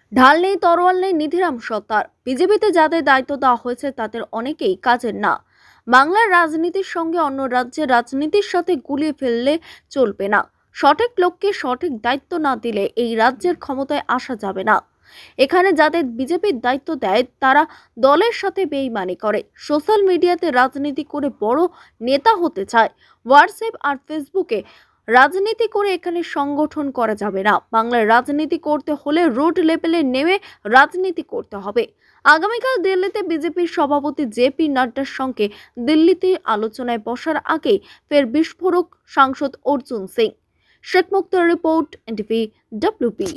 ঢাল নেই, তরোয়াল নেই, নিধিরাম সত্তার। বিজেপিতে যাদের দায়িত্ব দেওয়া হয়েছে তাদের অনেকেই কাজের না। বাংলার রাজনীতির সঙ্গে অন্য রাজ্যের রাজনীতির সাথে গুলিয়ে ফেললে চলবে না। সঠিক লোককে সঠিক দায়িত্ব না দিলে এই রাজ্যের ক্ষমতায় আসা যাবে না। এখানে যাদের বিজেপির দায়িত্ব দেয় তারা দলের সাথে বেইমানি করে, সোশ্যাল মিডিয়াতে রাজনীতি করে বড় নেতা হতে চায়। হোয়াটসঅ্যাপ আর ফেসবুকে রাজনীতি করে এখানে সংগঠন করা যাবে না। বাংলার রাজনীতি করতে হলে রুট লেভেলে নেমে রাজনীতি করতে হবে। আগামীকাল দিল্লিতে বিজেপির সভাপতি জেপি নাড্ডার সঙ্গে দিল্লিতে আলোচনায় বসার আগে ফের বিস্ফোরক সাংসদ Arjun Singh. Sheikh Mukhtar report, NTV WP.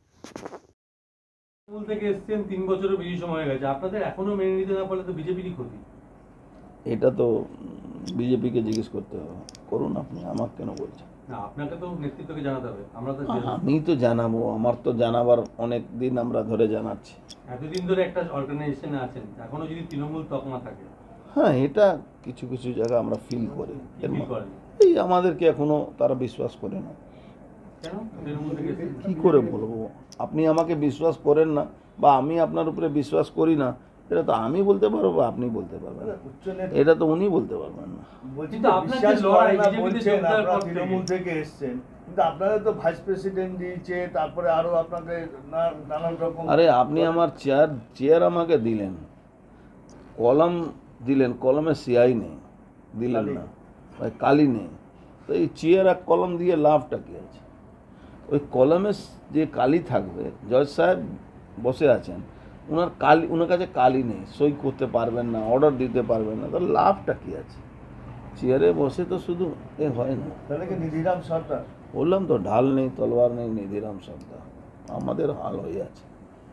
Trinamool থেকে এসছেন 3 বছরের বেশি সময় হয়ে গেছে, আপনাদের এখনো মেনে নিতে না পারলে তো বিজেপিরই ক্ষতি। এটা তো বিজেপিকে জিজ্ঞেস করতে হবে, করুন আপনি, আমাকে কেন বলছেন? না, আপনাকে তো নেতৃত্বকে জানাতে হবে। আমরা তো আমি তো জানাবো, আমার তো জানাবার অনেক দিন আমরা ধরে জানাচ্ছি। এতদিন ধরে একটা অর্গানাইজেশনে আছেন, এখনো যদি তৃণমূল তকমা থাকে। হ্যাঁ, এটা কিছু কিছু জায়গা আমরা ফিল করি। এই আমাদেরকে এখনো তারা বিশ্বাস করে না। কেন তৃণমূল থেকে কি করে বলবো? আপনি আমাকে বিশ্বাস করেন না বা আমি আপনার উপরে বিশ্বাস করি না, এটা তো আমি বলতে পারবো বা আপনি বলতে পারবেন না, এটা তো উনি বলতে পারবেন না। কিন্তু আপনার লড়াই তৃণমূল থেকে এসছেন, কিন্তু আপনারা তো ভাইস প্রেসিডেন্ট দিয়েছে, তারপরে আরো আপনাকে নানান রকম। আরে আপনি আমার চেয়ার আমাকে দিলেন, কলম দিলেন, কলমে সিয়াই নেই, দিলেন না ভাই, কালি নেই, তো এই চেয়ার আর কলম দিয়ে লাভটা কি আছে? ওই কলমে যে কালি থাকবে, জজ সাহেব বসে আছেন, ওনার কাছে কালি নেই, সই করতে পারবেন না, অর্ডার দিতে পারবেন না, তো লাভটা কি আছে? চেয়ারে বসে তো শুধু এ হয় না। তাহলে কি নিধিরাম সরকার? বললাম তো, ঢাল নেই, তলোয়ার নেই, নিধিরাম সর্দার, আমাদের হাল হয়ে আছে।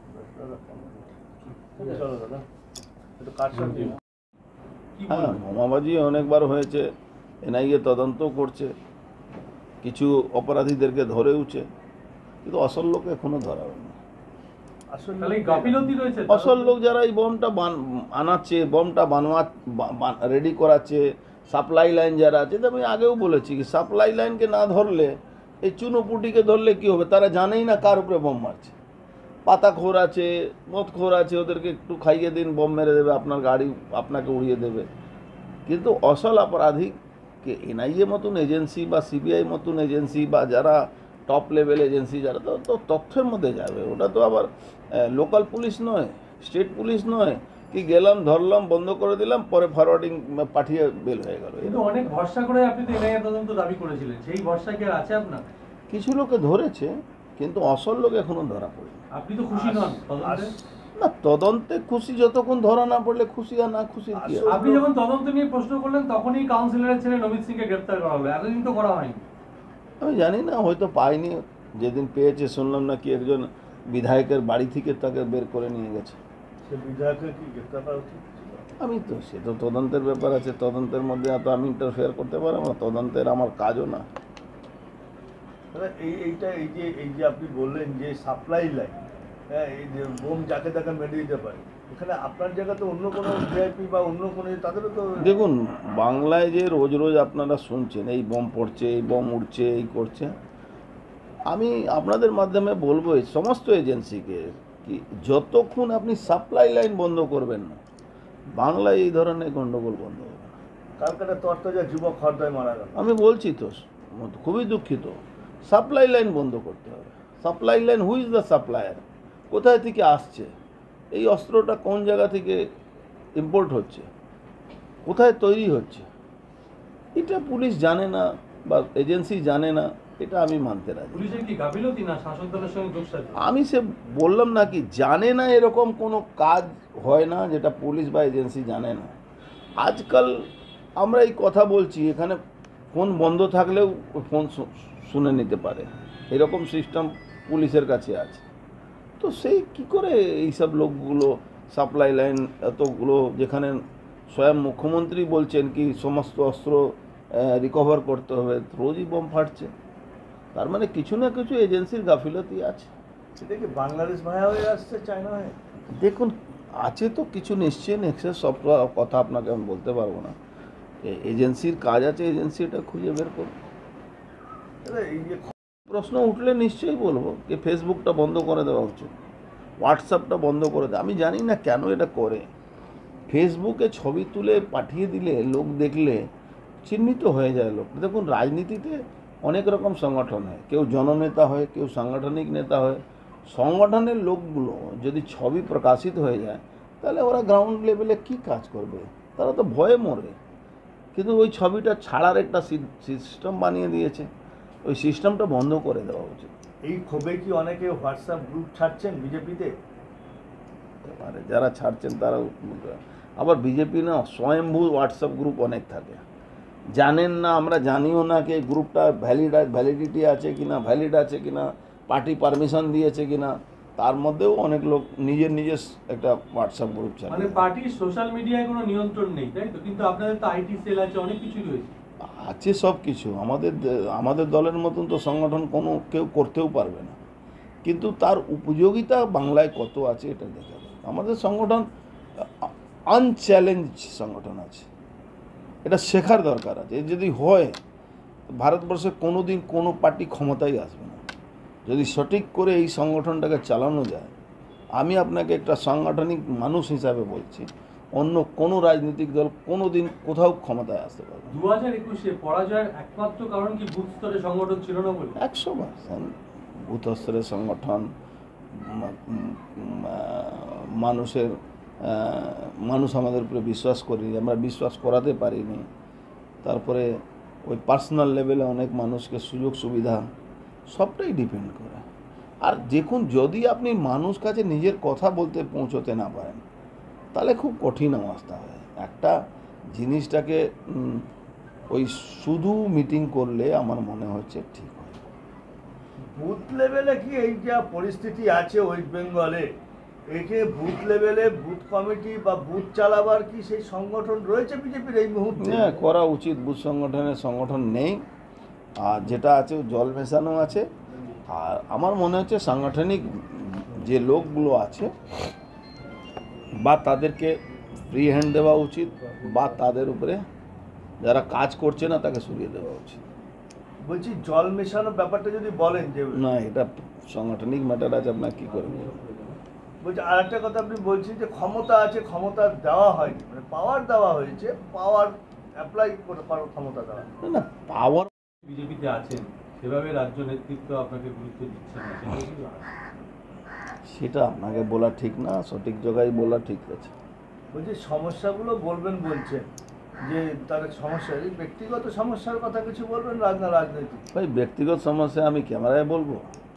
হ্যাঁ, বোমাবাজি অনেকবার হয়েছে, এনআইএ তদন্ত করছে, কিছু অপরাধীদেরকে ধরেওছে, কিন্তু আসল লোক এখনো ধরা হয়নি। আসল লোক যারা এই বোমটা আনাচ্ছে, বোমটা রেডি করাচ্ছে, সাপ্লাই লাইন যারা আছে, আমি আগেও বলেছি কি সাপ্লাই লাইনকে না ধরলে, এই চুনোপুটিকে ধরলে কি হবে? তারা জানেই না কার উপরে বোম মারছে। পাতাখোর আছে, মদখোর আছে, ওদেরকে একটু খাইয়ে দিন, বোম মেরে দেবে, আপনার গাড়ি আপনাকে উড়িয়ে দেবে। কিন্তু আসল অপরাধীকে এনআইএ মতন এজেন্সি বা সিবিআই মতন এজেন্সি বা যারা টপ লেভেল এজেন্সি যারা, তো তথ্যের মধ্যে যাবে। ওটা তো আবার লোকাল পুলিশ নয়, স্টেট পুলিশ নয় কি গেলাম, ধরলাম, বন্ধ করে দিলাম, পরে ফরওয়ার্ডিং পাঠিয়ে বেল হয়ে গেল। কিন্তু অনেক ভরসা করে আপনি তো এনআইএ তদন্ত দাবি করেছিলেন, সেই ভরসা কি আর আছে আপনার? কিছু লোকে ধরেছে, কিন্তু আসল লোক এখনো ধরা পড়ে। আপনি তো খুশি নন না, তদন্তে খুশি, যতক্ষণ ধরা না পড়লে খুশি আর না খুশি কি? আপনি যখন তদন্ত নিয়ে প্রশ্ন করলেন তখনই কাউন্সিলরের ছেলে নমিত সিংকে গ্রেফতার করা হলো, এতদিন তো করা হয়নি। আমি জানি না, হয়তো পাইনি, যেদিন পেয়েছে শুনলাম না কি একজন বিধায়কের বাড়ি থেকে তাকে বের করে নিয়ে গেছে। আমি তো, সে তো তদন্তের ব্যাপার আছে, তদন্তের মধ্যে এত আমি ইন্টারফেয়ার করতে পারবো না, তদন্তের আমার কাজও না। এই যে আপনি বললেন যে সাপ্লাই লাইন, হ্যাঁ, এই যে বোম যাকে তাকে মেরে দিতে পারে, এখানে আপনার জায়গাতে অন্য কোনো ভিআইপি বা অন্য কোনো তাদেরও তো। দেখুন, বাংলায় যে রোজ রোজ আপনারা শুনছেন এই বোম পড়ছে, এই বোম উঠছে, এই করছে, আমি আপনাদের মাধ্যমে বলবো এই সমস্ত এজেন্সিকে কি যতক্ষণ আপনি সাপ্লাই লাইন বন্ধ করবেন না, বাংলায় এই ধরনের গণ্ডগোল বন্ধ হবে না। কালকাটা তরতাজা যুবক হরদায় মারা গেল, আমি বলছি তো, খুবই দুঃখিত। সাপ্লাই লাইন বন্ধ করতে হবে। Supply line, who is the supplier? কোথায় থেকে আসছে এই অস্ত্রটা? কোন জায়গা থেকে ইম্পোর্ট হচ্ছে, কোথায় তৈরি হচ্ছে? এটা পুলিশ জানে না বা এজেন্সি জানে না, এটা আমি মানতে রাজি। পুলিশের কি গাফিলতি না শাসক দলের সঙ্গে যোগসাজশ? আমি সে বললাম না কি জানে না, এরকম কোনো কাজ হয় না যেটা পুলিশ বা এজেন্সি জানে না। আজকাল আমরা এই কথা বলছি, এখানে ফোন বন্ধ থাকলেও ফোন শুনে নিতে পারে, এরকম সিস্টেম পুলিশের কাছে আছে। তো সেই কি করে এইসব লোকগুলো সাপ্লাই লাইন এতগুলো, যেখানে স্বয়ং মুখ্যমন্ত্রী বলছেন কি সমস্ত অস্ত্র রিকভার করতে হবে, রোজই বোম ফাটছে, তার মানে কিছু না কিছু এজেন্সির গাফিলতি আছে। সেটা কি বাংলাদেশ ভায়া হয়ে আসছে চায়না হয়ে? দেখুন, আছে তো কিছু নিশ্চয়ই, নেক্সেস সব কথা আপনাকে আমি বলতে পারবো না। এজেন্সির কাজ আছে, এজেন্সি এটা খুঁজে বের করবে। এই যে প্রশ্ন উঠলে নিশ্চয়ই বলবো যে ফেসবুকটা বন্ধ করে দেওয়া উচিত। হোয়াটসঅ্যাপটা বন্ধ করে দেয়। আমি জানি না কেন এটা করে। ফেসবুকে ছবি তুলে পাঠিয়ে দিলে লোক দেখলে চিহ্নিত হয়ে যায় লোক। দেখুন, রাজনীতিতে অনেক রকম সংগঠন হয়, কেউ জননেতা হয়, কেউ সাংগঠনিক নেতা হয়। সংগঠনের লোকগুলো যদি ছবি প্রকাশিত হয়ে যায় তাহলে ওরা গ্রাউন্ড লেভেলে কি কাজ করবে? তারা তো ভয়ে মরে। কিন্তু ওই ছবিটা ছাড়ার একটা সিস্টেম বানিয়ে দিয়েছে, ওই সিস্টেমটা বন্ধ করে দেওয়া উচিত। এই ক্ষোভে কি অনেকে হোয়াটসঅ্যাপ গ্রুপ ছাড়ছেন বিজেপিতে? এবারে যারা ছাড়ছেন তারা আবার বিজেপি না স্বয়ংভূ হোয়াটসঅ্যাপ গ্রুপ অনেক থাকে, জানেন না, আমরা জানিও না কি এই গ্রুপটা ভ্যালিডিটি আছে কিনা, ভ্যালিড আছে কিনা, পার্টি পারমিশন দিয়েছে কিনা। তার মধ্যেও অনেক লোক নিজের একটা হোয়াটসঅ্যাপ গ্রুপ মানে চালায়। পার্টির সোশ্যাল মিডিয়ায় কোনো নিয়ন্ত্রণ নেই, তাই তো? কিন্তু আপনাদের তো আইটি সেল আছে, অনেক কিছুই রয়েছে। আছে সব কিছু। আমাদের দলের মতন তো সংগঠন কোনো কেউ করতেও পারবে না, কিন্তু তার উপযোগিতা বাংলায় কত আছে এটা দেখা যায়। আমাদের সংগঠন আনচ্যালেঞ্জ সংগঠন আছে, এটা শেখার দরকার আছে। এ যদি হয়, ভারতবর্ষে কোনো দিন কোনো পার্টি ক্ষমতায় আসবে না যদি সঠিক করে এই সংগঠনটাকে চালানো যায়। আমি আপনাকে একটা সাংগঠনিক মানুষ হিসাবে বলছি, অন্য কোনো রাজনৈতিক দল কোনো দিন কোথাও ক্ষমতায় আসতে পারবে না। 2021-এ পরাজয়ের একমাত্র কারণ কি বুথ স্তরে সংগঠন ছিল না বলে? 100% বুথ স্তরের সংগঠন, মানুষ আমাদের উপরে বিশ্বাস করেনি, আমরা বিশ্বাস করাতে পারিনি। তারপরে ওই পার্সোনাল লেভেলে অনেক মানুষকে সুযোগ সুবিধা সবটাই ডিপেন্ড করে। আর দেখুন, যদি আপনি মানুষ কাছে নিজের কথা বলতে পৌঁছতে না পারেন তাহলে খুব কঠিন অবস্থা হয়। একটা জিনিসটাকে ওই শুধু মিটিং করলে আমার মনে হচ্ছে ঠিক হয়। বুথ লেভেলে কি এই যা পরিস্থিতি আছে ওয়েস্ট বেঙ্গলে, একে বুথ লেভেলে বুথ কমিটি বা বুথ চালাবার কি সেই সংগঠন রয়েছে বিজেপির এই মুহূর্তে? হ্যাঁ, করা উচিত। বুথ সংগঠন নেই, আর যেটা আছে জল মেশানো আছে। আর আমার মনে হচ্ছে সাংগঠনিক যে লোকগুলো আছে বা তাদেরকে ফ্রি হ্যান্ড দেওয়া উচিত, বা তাদের উপরে যারা কাজ করছে না তাকে সরিয়ে দেওয়া উচিত। বলছি, জল মেশানোর ব্যাপারটা যদি বলেন যে, না, এটা সাংগঠনিক ম্যাটার আছে, আপনার কী করে বলবো। বলছি আর একটা কথা আপনি বলছেন যে ক্ষমতা আছে, ক্ষমতা দেওয়া হয়নি, মানে পাওয়ার দেওয়া হয়েছে, পাওয়ার অ্যাপ্লাই করে ক্ষমতা দেওয়া। না, পাওয়ার বিজেপিতে আছেন, সেভাবে রাজ্য নেতৃত্ব আপনাকে গুরুত্ব দিচ্ছে না, সেটা কি? সেটা আপনাকে বলা ঠিক না, সঠিক জায়গায় বলা ঠিক আছে। বলছি সমস্যাগুলো বলবেন বলছেন, যে তার সমস্যা, এই ব্যক্তিগত সমস্যার কথা কিছু বলবেন, রাজনৈতিক? ভাই, ব্যক্তিগত সমস্যা আমি ক্যামেরায় বলবো?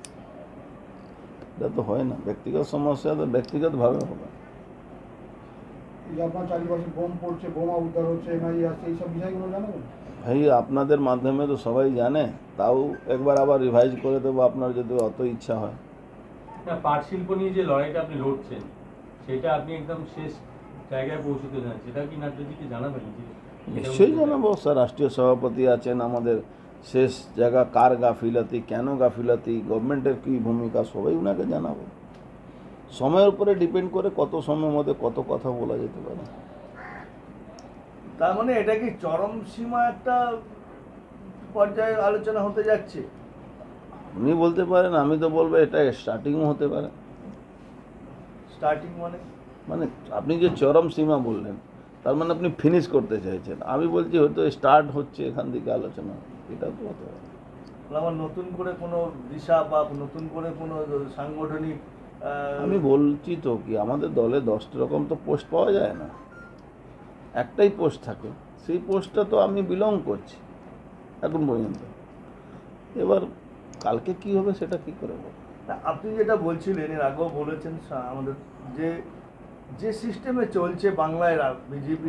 এটা তো হয় না। ব্যক্তিগত সমস্যা তো ব্যক্তিগতভাবে হবে। এই যে আপনার চারিপাশে বোম পড়ছে, বোমা উদ্ধার হচ্ছে, এনআইএ আসছে, এইসব বিষয়গুলো জানাবেন? ভাই, আপনাদের মাধ্যমে তো সবাই জানে, তাও একবার আবার রিভাইজ করে দেবো আপনার যদি অত ইচ্ছা হয়। না, পাট শিল্প নিয়ে যে লড়াইটা আপনি লড়ছেন, সেটা আপনি একদম শেষ জায়গায় পৌঁছতে চান, সেটা কি নাট্যজিকে জানাবেন? নিশ্চয়ই জানাবো স্যার। রাষ্ট্রীয় সভাপতি আছেন, আমাদের শেষ জায়গা কার গাফিলতি, কেন গাফিলতি, গভর্নমেন্টের কী ভূমিকা, সবাই ওনাকে জানাবো। সময়ের উপরে ডিপেন্ড করে কত সময়ের মধ্যে কত কথা বলা যেতে পারে। তার মানে এটা কি চরম সীমা একটা পর্যায়ে আলোচনা হতে যাচ্ছে? আপনি বলতে পারেন, আমি তো বলবো এটা স্টার্টিংও হতে পারে। স্টার্টিং মানে আপনি যে চরম সীমা বললেন, তার মানে আপনি ফিনিশ করতে চাইছেন। আমি বলছি হয়তো স্টার্ট হচ্ছে এখান থেকে আলোচনা, এটা তো হতে পারে। আমার নতুন করে কোনো দিশা বা নতুন করে কোনো সাংগঠনিক আমি বলছি তো কি, আমাদের দলে 10টা রকম তো পোস্ট পাওয়া যায় না, একটাই পোস্ট থাকে। সেই পোস্টটা তো আমি বিলং করছি এখন পর্যন্ত। এবার কালকে কি হবে সেটা কি করে বলবো? আপনি যেটা বলছিলেন, এর আগেও বলেছেন, আমাদের যে সিস্টেমে চলছে বাংলায় বিজেপি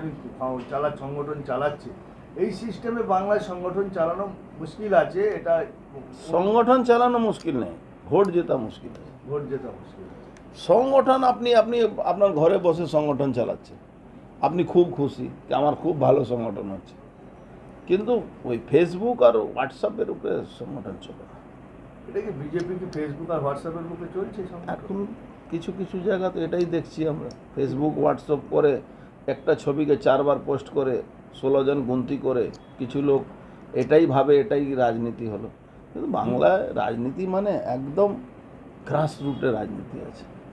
সংগঠন চালাচ্ছে, এই সিস্টেমে বাংলায় সংগঠন চালানো মুশকিল আছে। এটা সংগঠন চালানো মুশকিল নেই, ভোট জেতা মুশকিল আছে। ভোট জেতা মুশকিল। সংগঠন আপনি আপনার ঘরে বসে সংগঠন চালাচ্ছেন, আপনি খুব খুশি যে আমার খুব ভালো সংগঠন হচ্ছে, কিন্তু ওই ফেসবুক আর হোয়াটসঅ্যাপের উপরে সংগঠন চলে না। এটা কি বিজেপি কি ফেসবুক আর হোয়াটসঅ্যাপের বুকে চলছে? এখন কিছু কিছু জায়গাতে এটাই দেখছি আমরা, ফেসবুক হোয়াটসঅ্যাপ করে একটা ছবিকে 4বার পোস্ট করে 16 জন গুনতি করে কিছু লোক এটাই ভাবে এটাই রাজনীতি হলো। কিন্তু বাংলায় রাজনীতি মানে একদম গ্রাসরুটে রাজনীতি আছে।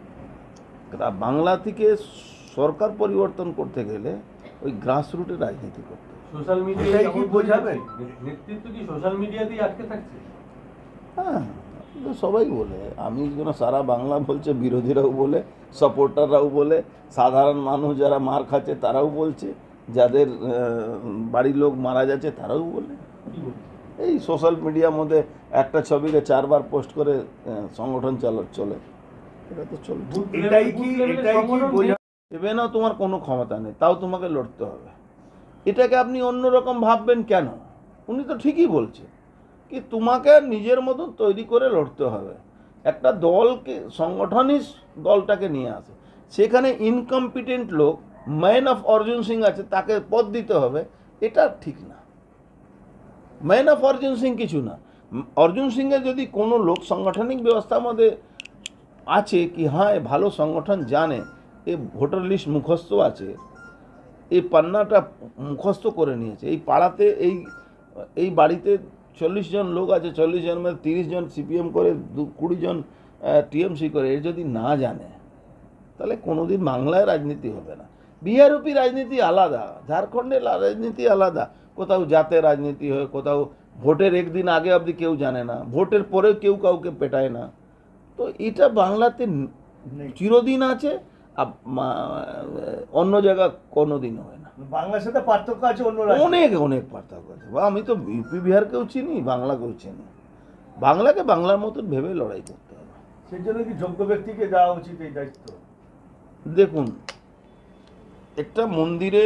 বাংলা থেকে সরকার পরিবর্তন করতে গেলে ওই গ্রাসরুটে রাজনীতি করতে হবে। সোশ্যাল এটাই মিডিয়ায় কি বোঝাবেন? নেতৃত্ব কি সোশ্যাল মিডিয়াতেই আটকে থাকছে? হ্যাঁ, তো সবাই বলে, আমি যেন সারা বাংলা বলছে, বিরোধীরাও বলে, সাপোর্টাররাও বলে, সাধারণ মানুষ যারা মার খাচ্ছে তারাও বলছে, যাদের বাড়ির লোক মারা যাচ্ছে তারাও বলে। কি বলছে? এই সোশ্যাল মিডিয়ার মধ্যে একটা ছবিকে 4 বার পোস্ট করে সংগঠন চলে, এটা তো চলে। এটাই কি বোঝা এবেনা তোমার কোনো ক্ষমতা নেই, তাও তোমাকে লড়তে হবে। এটাকে আপনি অন্যরকম ভাববেন কেন? উনি তো ঠিকই বলছে কি তোমাকে নিজের মতন তৈরি করে লড়তে হবে। একটা দলকে, সংগঠনই দলটাকে নিয়ে আসে, সেখানে ইনকম্পিটেন্ট লোক, ম্যান অফ অর্জুন সিং আছে, তাকে পদ দিতে হবে, এটা ঠিক না। ম্যান অফ অর্জুন সিং কিছু না। অর্জুন সিংয়ের যদি কোনো লোক সাংগঠনিক ব্যবস্থার মধ্যে আছে কি হ্যাঁ এ ভালো সংগঠন জানে, এ ভোটার লিস্ট মুখস্থ আছে, এই পান্নাটা মুখস্থ করে নিয়েছে, এই পাড়াতে এই বাড়িতে 40 জন লোক আছে, 40 জনের মধ্যে 30 জন সিপিএম করে, 20 জন টিএমসি করে, এর যদি না জানে তাহলে কোনোদিন বাংলায় রাজনীতি হবে না। বিহারূপী রাজনীতি আলাদা, ঝাড়খণ্ডের রাজনীতি আলাদা, কোথাও জাতের রাজনীতি হয়, কোথাও ভোটের একদিন আগে অবধি কেউ জানে না, ভোটের পরেও কেউ কাউকে পেটায় না। তো এটা বাংলাতে চিরদিন আছে, অন্য জায়গা কোনোদিন হয় না। বাংলার সাথে পার্থক্য আছে অন্য রাজ্যে। অনেক অনেক পার্থক্য আছে। বা আমি তো ইউপি বিহারকেও চিনি, বাংলাকেও চিনি। বাংলাকে বাংলার মতন ভেবে লড়াই করতে হবে। সেই জন্য কি যোগ্য ব্যক্তিকে দেওয়া উচিত এই দায়িত্ব? দেখুন, একটা মন্দিরে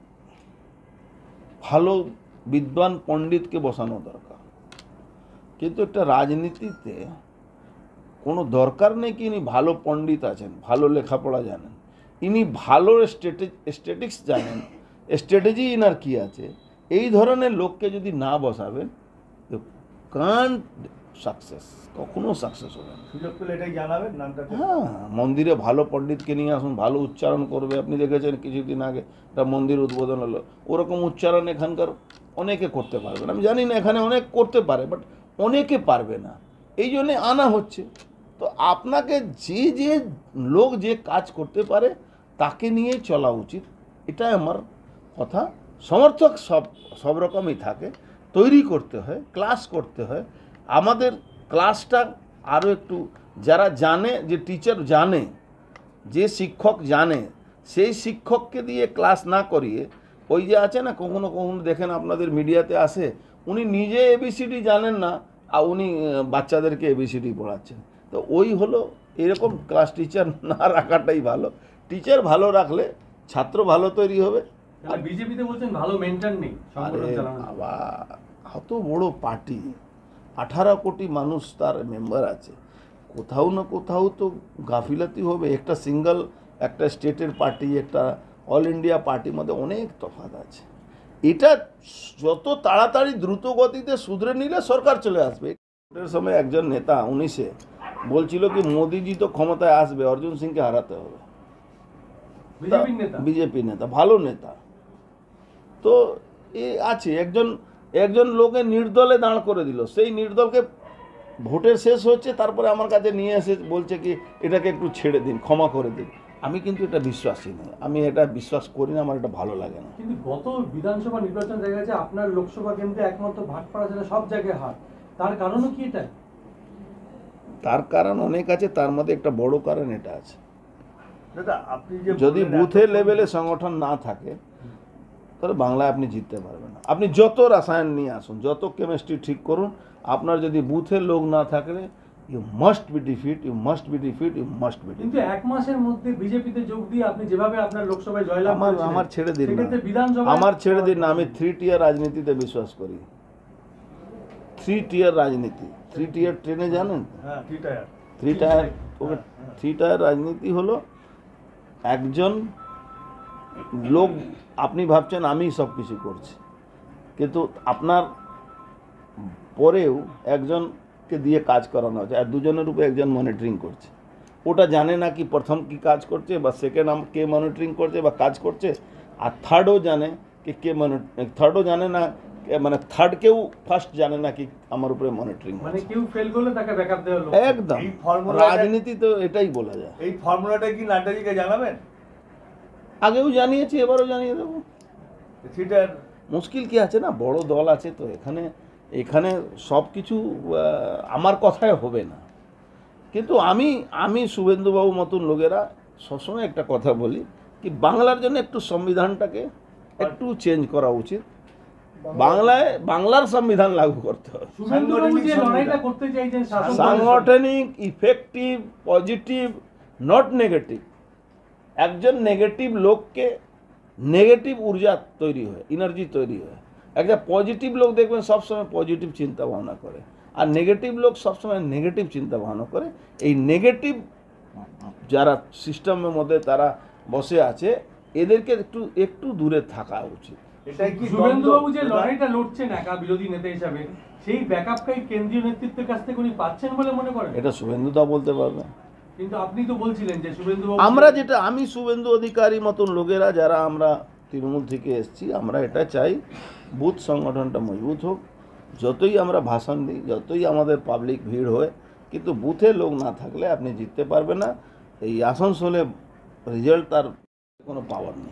ভালো বিদ্বান পণ্ডিতকে বসানো দরকার, কিন্তু একটা রাজনীতিতে কোনো দরকার নেই কি ইনি ভালো পণ্ডিত আছেন, ভালো লেখাপড়া জানেন, ইনি ভালো স্ট্যাটিক্স জানেন, স্ট্র্যাটেজি ইনার কী আছে, এই ধরনের লোককে যদি না বসাবেন কান্ট সাকসেস, কখনো সাকসেস হবে না। সুযোগ পেলে এটাই জানাবেন নামটা। হ্যাঁ, মন্দিরে ভালো পণ্ডিতকে নিয়ে আসুন, ভালো উচ্চারণ করবে। আপনি দেখেছেন কিছুদিন আগে একটা মন্দির উদ্বোধন হলো, ওরকম উচ্চারণ এখানকার অনেকে করতে পারবে না। আমি জানি না, এখানে অনেক করতে পারে, বাট অনেকে পারবে না, এই জন্যে আনা হচ্ছে। তো আপনাকে যে লোক যে কাজ করতে পারে তাকে নিয়ে চলা উচিত, এটাই আমার কথা। সমর্থক সব রকমই থাকে, তৈরি করতে হয়, ক্লাস করতে হয়। আমাদের ক্লাসটা আরও একটু, যারা জানে, যে টিচার জানে, যে শিক্ষক জানে, সেই শিক্ষককে দিয়ে ক্লাস না করিয়ে, ওই যে আছে না, কখনো কখনো দেখেন আপনাদের মিডিয়াতে আসে, উনি নিজে এবিসিডি জানেন না আর উনি বাচ্চাদেরকে এবিসিডি পড়াচ্ছেন। তো ওই হলো, এরকম ক্লাস টিচার না রাখাটাই ভালো। টিচার ভালো রাখলে ছাত্র ভালো তৈরি হবে। আর বিজেপিতে বলছেন ভালো মেন্টর নেই সংগঠন আরে চালানোর জন্য। বাবা, অত বড় পার্টি, 18 কোটি মানুষ তার মেম্বার আছে, কোথাও না কোথাও তো গাফিলাতি হবে। একটা সিঙ্গল, একটা স্টেটের পার্টি, একটা অল ইন্ডিয়া পার্টির মধ্যে অনেক তফাৎ আছে। এটা যত তাড়াতাড়ি দ্রুত গতিতে শুধরে নিলে সরকার চলে আসবে। ভোটের সময় একজন নেতা 19-এ বলছিল কি মোদিজি তো ক্ষমতায় আসবে, অর্জুন সিংকে হারাতে হবে। বিজেপি নেতা, ভালো নেতা। তো এ আছে একজন লোকে নির্দলে দাঁড় করে দিল, সেই নির্দলকে ভোটের শেষ হচ্ছে, তারপরে আমার কাছে নিয়ে এসে বলছে কি এটাকে একটু ছেড়ে দিন, ক্ষমা করে দিন। আমি কিন্তু এটা বিশ্বাসী নই, আমি এটা বিশ্বাস করি না, আমার এটা ভালো লাগে না। কিন্তু গত বিধানসভা নির্বাচন দেখা যাচ্ছে আপনার লোকসভা কেন্দ্রে একমাত্র ভাটপাড়া জেলা সব জায়গায় হার, তার কারণও কি এটা? তার কারণ অনেক আছে, তার মধ্যে একটা বড় কারণ এটা আছে। দাদা, আপনি যে যদি বললেন বুথের এত লেভেলে সংগঠন না থাকে তাহলে বাংলায় আপনি জিততে পারবেন না। আপনি যত রাসায়ন নিয়ে আসুন, যত কেমিস্ট্রি ঠিক করুন, আপনার যদি বুথের লোক না থাকলে you must be defeat, you must be defeat, you must be কিন্তু ডিফিট। 1 মাসের মধ্যে বিজেপিতে যোগ দিয়ে আপনি যেভাবে আপনার লোকসভায় জয়লাভ করেছিলেন, আমার ছেড়ে দিন না, সেক্ষেত্রে বিধানসভা আমার ছেড়ে দিন না। আমি 3 টিয়ার রাজনীতিতে বিশ্বাস করি। 3 টিয়ার রাজনীতি, 3 টিয়ার ট্রেনে জানেন? হ্যাঁ, ঠিক আছে। 3 টায়ার, ওকে 3 টায়ার রাজনীতি হলো একজন লোক, আপনি ভাবছেন আমি সব কিছু করছি, কিন্তু আপনার পরেও একজনকে দিয়ে কাজ করানো হচ্ছে, আর দুজনের উপরে একজন মনিটরিং করছে। ওটা জানে না কি প্রথম কি কাজ করছে, বা সেকেন্ড কে মনিটরিং করছে বা কাজ করছে, আর থার্ডও জানে কি থার্ডও জানে না মানে থার্ড কেউ ফার্স্ট জানে না কি আমার উপরে মনিটরিং মানে কেউ ফেল করলে তাকে ব্যাকআপ দেওয়ার লোক একদম এই formula রাজনীতি তো এটাই বলা যায়। এই ফর্মুলাটা কি নাড্ডাজিকে জানাবেন? আগেও জানিয়েছি, এবারও জানিয়ে দেবো। সেটার মুশকিল কি আছে না, বড় দল আছে তো এখানে এখানে সব কিছু আমার কথায় হবে না। কিন্তু আমি শুভেন্দুবাবু মতন লোকেরা সবসময় একটা কথা বলি কি বাংলার জন্য একটু সংবিধানটাকে একটু চেঞ্জ করা উচিত, বাংলার সংবিধান লাগু করতে হবে। শুভেন্দুবাবু যে লড়াইটা করতে চাইছেন শাসক দলের সঙ্গে, সাংগঠনিক ইফেক্টিভ পজিটিভ নট নেগেটিভ। একজন নেগেটিভ লোককে নেগেটিভ ঊর্জা তৈরি হয়, এনার্জি তৈরি হয়। একটা পজিটিভ লোক দেখবেন সবসময় পজিটিভ চিন্তা ভাবনা করে, আর নেগেটিভ লোক সবসময় নেগেটিভ চিন্তা ভাবনা করে। এই নেগেটিভ যারা সিস্টেমের মধ্যে তারা বসে আছে এদেরকে একটু দূরে থাকা উচিত। এটাই কি শুভেন্দুবাবু যে দ্বন্দ্ব? লড়াইটা লড়ছেন একা বিরোধী নেতা হিসাবে, সেই ব্যাকআপটাই কেন্দ্রীয় নেতৃত্বের কাছ থেকে উনি পাচ্ছেন বলে মনে করেন? এটা শুভেন্দুদা বলতে পারবে। কিন্তু আপনি তো বলছিলেন যে শুভেন্দুবাবু আমি শুভেন্দু অধিকারী মতন লোকেরা যারা আমরা তৃণমূল থেকে এসেছি, আমরা এটা চাই বুথ সংগঠনটা মজবুত হোক। যতই আমরা ভাষণ দিই, যতই আমাদের পাবলিক ভিড় হয়, কিন্তু বুথে লোক না থাকলে আপনি জিততে পারবেন না। এই আসানসোলে রেজাল্ট তার কোনো পাওয়ার নেই।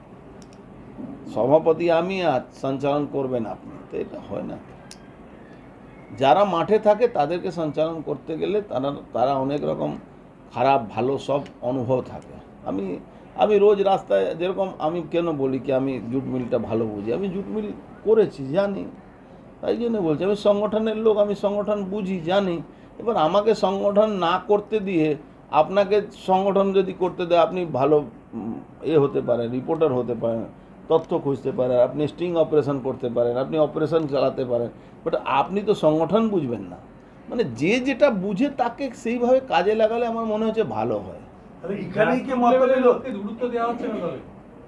সভাপতি আমি আর সঞ্চালন করবেন আপনি, তো এটা হয় না। যারা মাঠে থাকে তাদেরকে সঞ্চালন করতে গেলে তারা অনেক রকম খারাপ ভালো সব অনুভব থাকে। আমি রোজ রাস্তায় যেরকম আমি কেন বলি কি আমি জুট মিলটা ভালো বুঝি, আমি জুট মিল করেছি জানি, তাই জন্য বলছি আমি সংগঠনের লোক, আমি সংগঠন বুঝি জানি। এবার আমাকে সংগঠন না করতে দিয়ে আপনাকে সংগঠন যদি করতে দেয়, আপনি ভালো হতে পারেন, রিপোর্টার হতে পারেন, তথ্য খুঁজতে পারেন, আপনি স্টিং অপারেশন করতে পারেন, আপনি অপারেশন চালাতে পারেন, বাট আপনি তো সংগঠন বুঝবেন না। মানে যে যেটা বুঝে তাকে সেইভাবে কাজে লাগালে আমার মনে হচ্ছে ভালো হয়। তাহলে এখানেই কি grassroots মতবিরোধ? level এর লোককে গুরুত্ব দেওয়া হচ্ছে না তাহলে?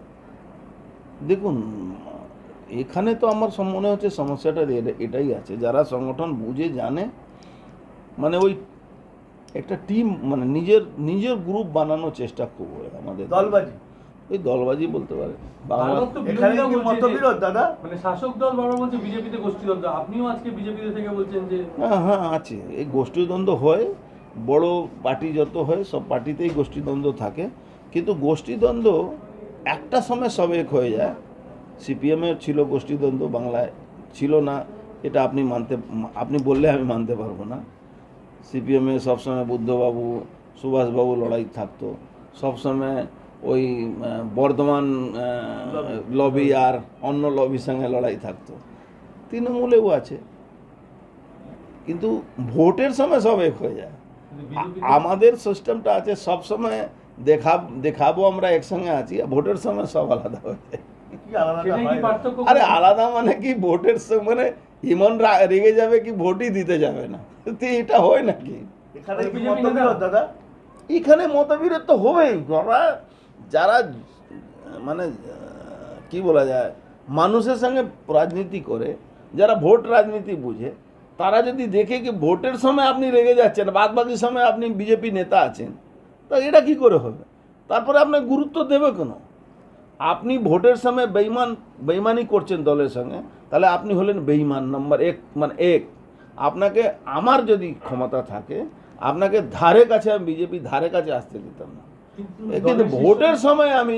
দেখুন এখানে তো আমার মনে হচ্ছে সমস্যাটা এটাই আছে, যারা সংগঠন বুঝে জানে, মানে ওই একটা টিম মানে নিজের গ্রুপ বানানোর চেষ্টা খুব হয় আমাদের। দলবাজি ওই দলবাজি বলতে পারে বাংলা। বারবার তো এখানে বিরোধীরা কি বলছে যে- মতবিরোধ দাদা? মানে শাসক দল বারবার বলছে বিজেপিতে গোষ্ঠীদ্বন্দ্ব, আপনিও আজকে বিজেপিতে থেকে বলছেন যে হ্যাঁ আছে, এই গোষ্ঠীদ্বন্দ্ব হয়, বড় পার্টি যত হয় সব পার্টিতেই গোষ্ঠীদ্বন্দ্ব থাকে। কিন্তু গোষ্ঠীদ্বন্দ্ব একটা সময় সব এক হয়ে যায়। সিপিএমের ছিল গোষ্ঠীদ্বন্দ্ব, বাংলায় ছিল না, এটা আপনি বললে আমি মানতে পারবো না। সিপিএমে সবসময় বুদ্ধবাবু সুভাষবাবু লড়াই থাকতো, সবসময় ওই বর্ধমান লবি আর অন্য লবির সঙ্গে লড়াই থাকতো। তৃণমূলেও আছে, কিন্তু ভোটের সময় সব এক হয়ে যায়। আমাদের সিস্টেমটা আছে সবসময় দেখাবো আমরা একসঙ্গে আছি, আর ভোটের সময় সব আলাদা হয়ে যায়। কি আলাদা সেটাই কি হয় না? পার্থক্য? আরে আলাদা মানে কি, ভোটের সময় মানে ইমন রেগে যাবে কি ভোটই দিতে যাবে না, তো এটা হয় নাকি? এখানে কি বিজেপি মতবিরোধ দাদা? এখানে মতবিরোধ তো হবেই। যারা মানে কি বলা যায় মানুষের সঙ্গে রাজনীতি করে, যারা ভোট রাজনীতি বুঝে, তারা যদি দেখে কি ভোটের সময় আপনি রেগে যাচ্ছেন, বাকি সময় আপনি বিজেপি নেতা আছেন, তা এটা কি করে হবে? তারপরে আপনার গুরুত্ব দেবে কেন? আপনি ভোটের সময় বেইমানি করছেন দলের সঙ্গে, তাহলে আপনি হলেন বেইমান নম্বর এক। মানে আপনাকে আমার যদি ক্ষমতা থাকে, আপনাকে ধারে কাছে আমি বিজেপি ধারে কাছে আসতে দিতাম না। কিন্তু ভোটের সময় আমি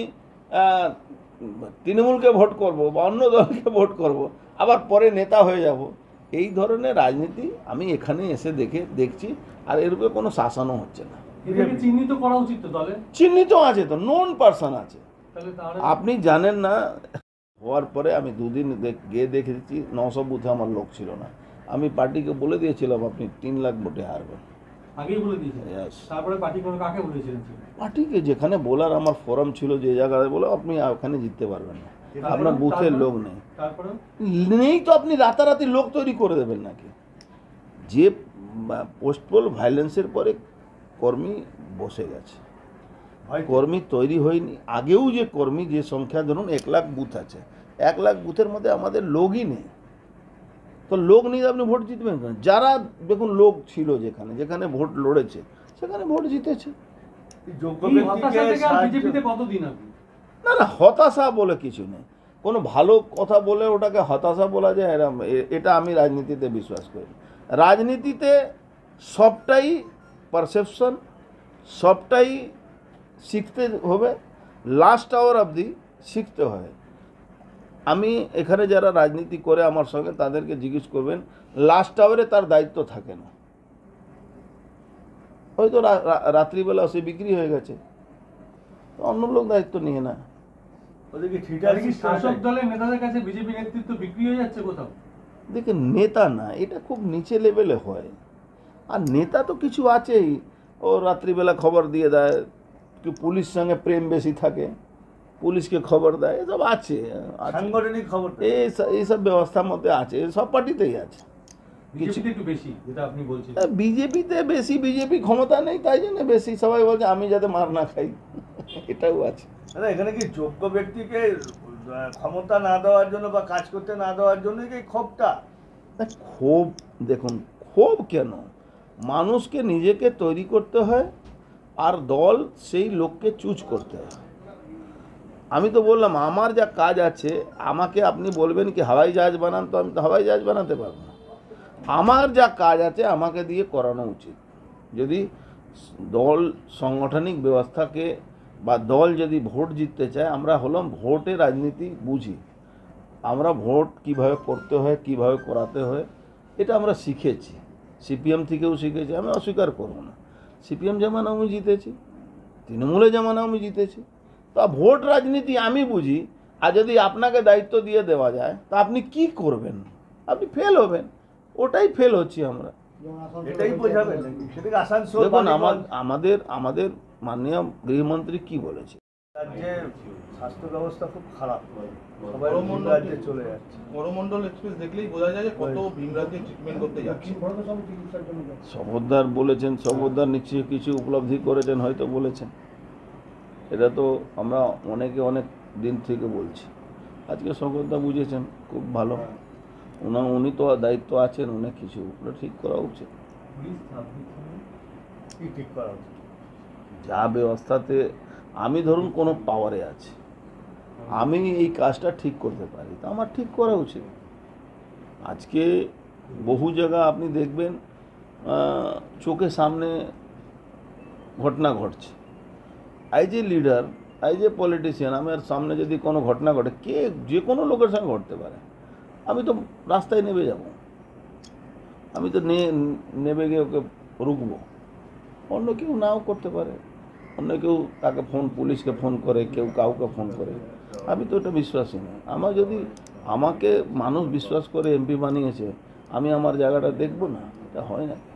তৃণমূলকে ভোট করব বা অন্য দলকে ভোট করব, আবার পরে নেতা হয়ে যাব, এই ধরনের রাজনীতি আমি এখানে এসে দেখছি। আর এর উপরে কোনো শাসনও হচ্ছে না। এদেরকে চিহ্নিত করা উচিত তো দলে, চিহ্নিত আছে তো, নোন পারসন আছে। তাহলে আপনি জানেন না, হওয়ার পরে আমি দুদিন গিয়ে দেখেছি 900 বুথে আমার লোক ছিল না। আমি পার্টিকে বলে দিয়েছিলাম আপনি 3 লাখ ভোটে হারবেন। আগেই বলে দিয়েছেন। Yes. তারপরে পার্টি কোনো কাকে বলেছিলেন? পার্টিকে যেখানে বলার আমার ফোরাম ছিল, যে জায়গায় বলে আপনি ওখানে জিততে পারবেন না, আপনার বুথের লোক নেই। তারপরে নেই তো আপনি রাতারাতি লোক তৈরি করে দেবেন নাকি? যে পোস্টপোল ভায়োলেন্সের পরে কর্মী বসে গেছে, কর্মী তৈরি হয়নি। আগেও যে কর্মী যে সংখ্যা, ধরুন 1 লাখ বুথ আছে, 1 লাখ বুথের মধ্যে আমাদের লোকই নেই। তো লোক নিয়ে আপনি ভোট জিতবেন কেন? যারা দেখুন লোক ছিল যেখানে ভোট লড়েছে, সেখানে ভোট জিতেছে। যোগ্য এই হতাশা ব্যক্তিকে থেকে আর সাহায্য- বিজেপিতে কতদিন আপনি? না হতাশা বলে কিছু নেই। কোনো ভালো কথা বলে ওটাকে হতাশা বলা যায়, এটা আমি রাজনীতিতে বিশ্বাস করি। রাজনীতিতে সবটাই পারসেপশন, সবটাই শিখতে হবে, লাস্ট আওয়ার অবধি শিখতে হয়। আমি এখানে যারা রাজনীতি করে আমার সঙ্গে তাদেরকে জিজ্ঞেস করবেন, লাস্ট আওয়ারে তার দায়িত্ব থাকে না, হয়তো রাত্রিবেলা সে বিক্রি হয়ে গেছে, অন্য লোক দায়িত্ব নিয়ে না। ওদেরকে তাহলে কি শাসক দলের নেতাদের কাছে বিজেপি নেতৃত্ব বিক্রি হয়ে যাচ্ছে কোথাও? দেখে নেতা না, এটা খুব নিচে লেভেলে হয়। আর নেতা তো কিছু আছেই, ও রাত্রিবেলা খবর দিয়ে দেয়, কি পুলিশ সঙ্গে প্রেম বেশি থাকে, পুলিশকে খবর দেয়, এসব আছে। সাংগঠনিক খবর এইসব ব্যবস্থার মধ্যে আছে, সব পার্টিতেই আছে। বিজেপিতে একটু বেশি, যেটা আপনি বলছেন। বিজেপিতে বেশি, বিজেপি ক্ষমতা নেই তাই জন্য বেশি, সবাই বলছে আমি যাতে মার না খাই, এটাও আছে। দাদা এখানে কি যোগ্য ব্যক্তিকে ক্ষমতা না দেওয়ার জন্য বা কাজ করতে না দেওয়ার জন্য কি ক্ষোভটা? ক্ষোভ, দেখুন ক্ষোভ কেন, মানুষকে নিজেকে তৈরি করতে হয় আর দল সেই লোককে চুজ করতে হয়। আমি তো বললাম আমার যা কাজ আছে, আমাকে আপনি বলবেন কি হাওয়াই জাহাজ বানান, তো আমি তো হাওয়াই জাহাজ বানাতে পারবো না। আমার যা কাজ আছে আমাকে দিয়ে করানো উচিত। যদি দল সাংগঠনিক ব্যবস্থাকে বা দল যদি ভোট জিততে চায়, আমরা হলাম ভোটে রাজনীতি বুঝি, আমরা ভোট কিভাবে করতে হয়, কিভাবে করাতে হয়, এটা আমরা শিখেছি, সিপিএম থেকেও শিখেছি, আমি অস্বীকার করব না। সিপিএম জামানা আমি জিতেছি, তৃণমূলে জামানা আমি জিতেছি, তা ভোট রাজনীতি আমি বুঝি। আর যদি আপনাকে দায়িত্ব দিয়ে দেওয়া যায় তা আপনি কি করবেন, আপনি ফেল হবেন, ওটাই ফেল হচ্ছি আমরা। এটাই বোঝাবেন সেটাকে আসানসোল দেখুন আমাদের মাননীয় গৃহমন্ত্রী কি বলেছে, রাজ্যে স্বাস্থ্য ব্যবস্থা খুব খারাপ, সবাই ভিন রাজ্যে চলে যাচ্ছে। করমণ্ডল এক্সপ্রেস দেখলেই বোঝা যায় যে কত ভিন রাজ্যে ট্রিটমেন্ট করতে যাচ্ছে। সব চিকিৎসার জন্য যাচ্ছে। শপথদার বলেছেন, শপথদার নিশ্চয়ই কিছু উপলব্ধি করেছেন, হয়তো বলেছেন, এটা তো আমরা অনেক দিন থেকে বলছি। আজকে শপথদা বুঝেছেন, খুব ভালো। উনি তো দায়িত্ব আছেন, অনেক কিছু ঠিক করা উচিত। কি ঠিক করা উচিত? যা ব্যবস্থাতে আমি ধরুন কোনো পাওয়ারে আছি, আমি এই কাজটা ঠিক করতে পারি, তা আমার ঠিক করা উচিত। আজকে বহু জায়গা আপনি দেখবেন চোখের সামনে ঘটনা ঘটছে, আই যে লিডার, আই যে পলিটিশিয়ান, আমার সামনে যদি কোনো ঘটনা ঘটে, যে কোনো লোকের সঙ্গে ঘটতে পারে, আমি তো রাস্তায় নেমে যাব, আমি তো নেমে গিয়ে ওকে রুকবো। অন্য কেউ নাও করতে পারে, অন্য কেউ তাকে পুলিশকে ফোন করে, কেউ কাউকে ফোন করে, আমি তো এটা বিশ্বাসী নই। আমাকে মানুষ বিশ্বাস করে এমপি বানিয়েছে, আমি আমার জায়গাটা দেখবো না, এটা হয় না।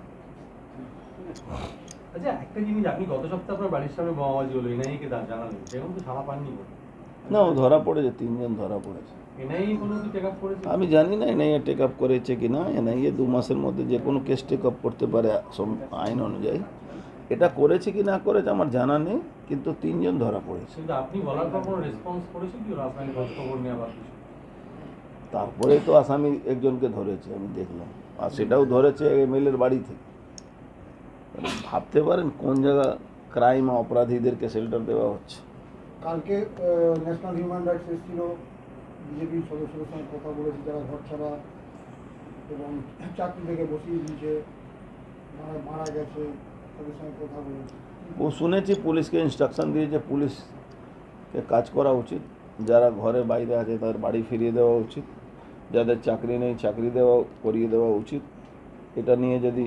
আচ্ছা একটা জিনিস, আপনি গত সপ্তাহে আপনার বাড়ির সামনে বোমাবাজি হলো, এনআইএ-কে জানালেন, সেরকম তো সাড়া পাননি? না, ও ধরা পড়েছে, 3 জন ধরা পড়েছে। এনআইএ কোনো কি টেক আপ করেছে? আমি জানি না এনআইএ টেক আপ করেছে কি না। এনআইএ 2 মাসের মধ্যে যে কোনো কেস টেক আপ করতে পারে আইন অনুযায়ী, এটা করেছে কি না করেছে আমার জানা নেই, কিন্তু 3 জন ধরা পড়েছে। কিন্তু আপনি বলার পর কোনো রেসপন্স করেছে কি ওরা আপনাকে খোঁজ খবর নেওয়া বা কিছু? তারপরে তো আসামি একজনকে ধরেছে, আমি দেখলাম, আর সেটাও ধরেছে এমএলএর বাড়ি থেকে। ভাবতে পারেন কোন জায়গা ক্রাইম অপরাধীদেরকে শেল্টার দেওয়া হচ্ছে। কালকে ন্যাশনাল হিউম্যান রাইটস এসেছিল, বিজেপির সদস্যদের সঙ্গে কথা বলেছে, যারা ঘর ছাড়া এবং চাকরি থেকে বসিয়ে দিয়েছে, মারা গেছে, তাদের সঙ্গে কথা বলেছে। ও শুনেছি পুলিশকে ইনস্ট্রাকশন দিয়েছে, পুলিশকে কাজ করা উচিত, যারা ঘরে বাইরে আছে তাদের বাড়ি ফিরিয়ে দেওয়া উচিত, যাদের চাকরি নেই চাকরি করিয়ে দেওয়া উচিত। এটা নিয়ে যদি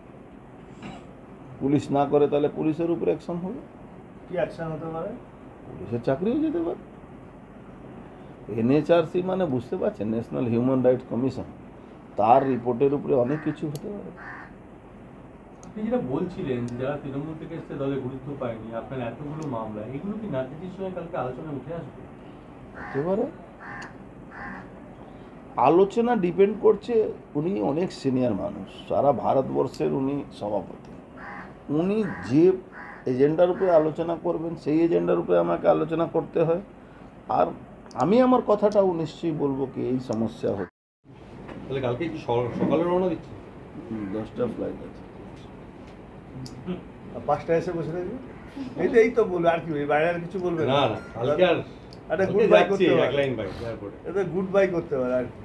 পুলিশ না করে তাহলে পুলিশের উপরে অ্যাকশন হবে। কি অ্যাকশন হতে পারে? পুলিশের চাকরিও যেতে পারে। এনএচআরসি মানে বুঝতে পারছেন, ন্যাশনাল হিউম্যান রাইটস কমিশন, তার রিপোর্টের উপরে অনেক কিছু হতে পারে। আপনি যেটা বলছিলেন যারা তৃণমূল থেকে এসে দলে গুরুত্ব পায়নি, আপনার এতগুলো মামলা, এগুলো কি নাটকের সঙ্গে কালকে আলোচনায় উঠে আসবে? হতে পারে। আলোচনা ডিপেন্ড করছে, উনি অনেক সিনিয়র মানুষ, সারা ভারতবর্ষের উনি সভাপতি, উনি যে এজেন্ডার উপরে আলোচনা করবেন সেই এজেন্ডার উপরে আমাকে আলোচনা করতে হয়। আর আমি আমার কথাটাও নিশ্চয়ই বলবো কি এই সমস্যা হচ্ছে। তাহলে কালকে কি সকালে রওনা দিচ্ছে? 10টা ফ্লাইট আছে। 5টায় এসে বসে থাকবে, এই তো বলবে, আর কি বাইরে আর কিছু বলবে না, কালকে আর একটা ওকে গুড বাই যাচ্ছি, করতে এক পারে, লাইন বাই এয়ারপোর্টে। এটা গুড বাই করতে পারে আর কি।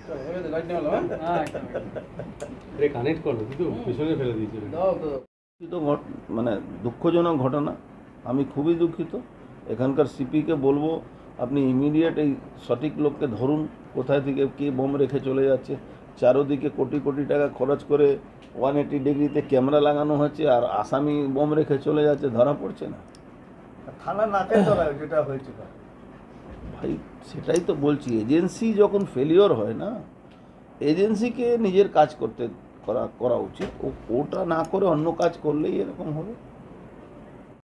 আরে কানেক্ট করো, কিন্তু পেছনে ফেলে দিয়েছিল। দুঃখিত মানে দুঃখজনক ঘটনা, আমি খুবই দুঃখিত। এখানকার সিপিকে বলবো আপনি ইমিডিয়েট এই সঠিক লোককে ধরুন, কোথায় থেকে কে বোম রেখে চলে যাচ্ছে। চারোদিকে কোটি কোটি টাকা খরচ করে 180 ডিগ্রিতে ক্যামেরা লাগানো হচ্ছে, আর আসামি বোম রেখে চলে যাচ্ছে, ধরা পড়ছে না। থানা নাকে তলায় যেটা হয়েছিল, ভাই সেটাই তো বলছি, এজেন্সি যখন ফেলিওর হয় না, এজেন্সিকে নিজের কাজ করা উচিত। ওটা না করে অন্য কাজ করলেই এরকম হবে।